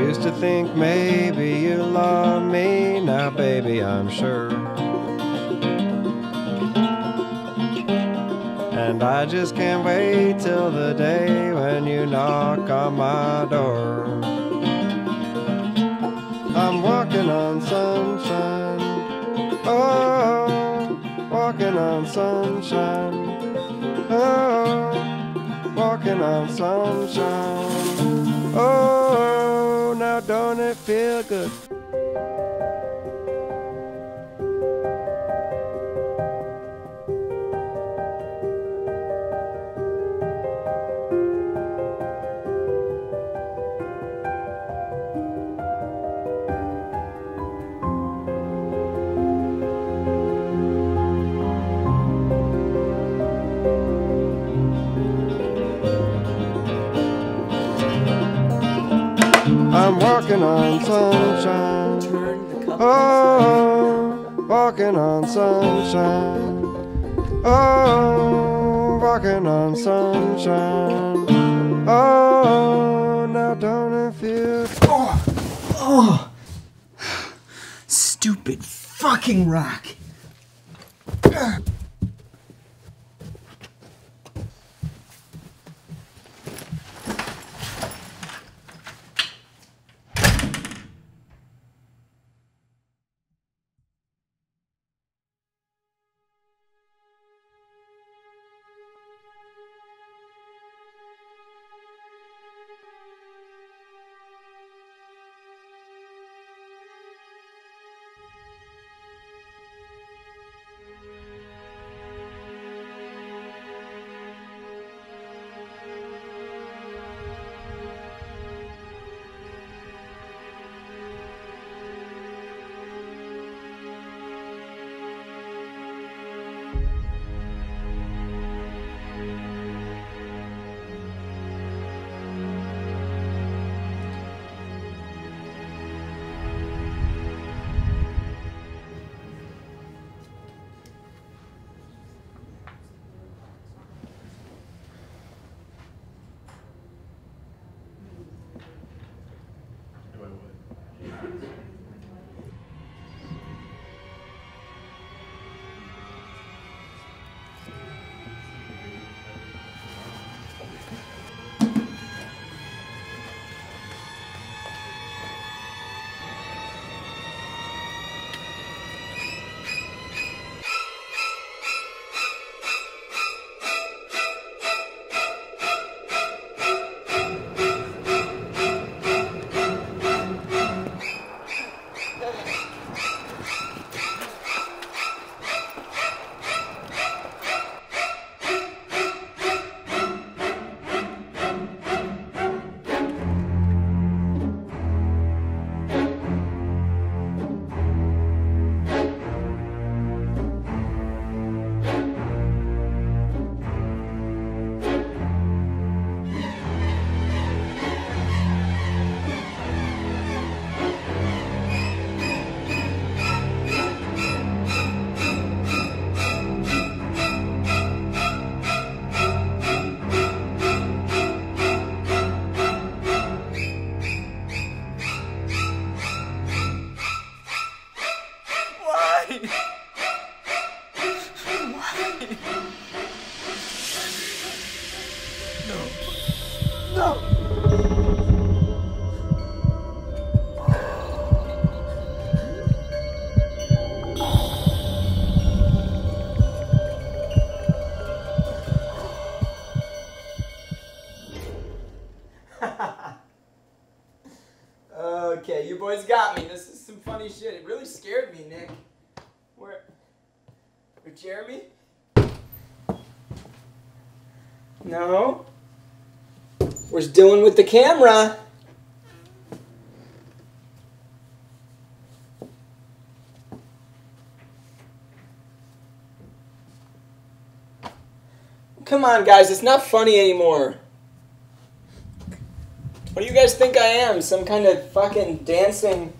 used to think maybe you love me, now baby I'm sure. And I just can't wait till the day when you knock on my door. I'm walking on sunshine, oh, walking on sunshine, oh, walking on sunshine, oh, now don't it feel good? I'm walking on sunshine, oh, walking on sunshine, oh, walking on sunshine, oh, now don't it feel... Oh, stupid fucking rock. Okay, you boys got me. This is some funny shit. It really scared me, Nick. Where Jeremy? No. Where's Dylan with the camera? Come on, guys. It's not funny anymore. What do you guys think I am? Some kind of fucking dancing...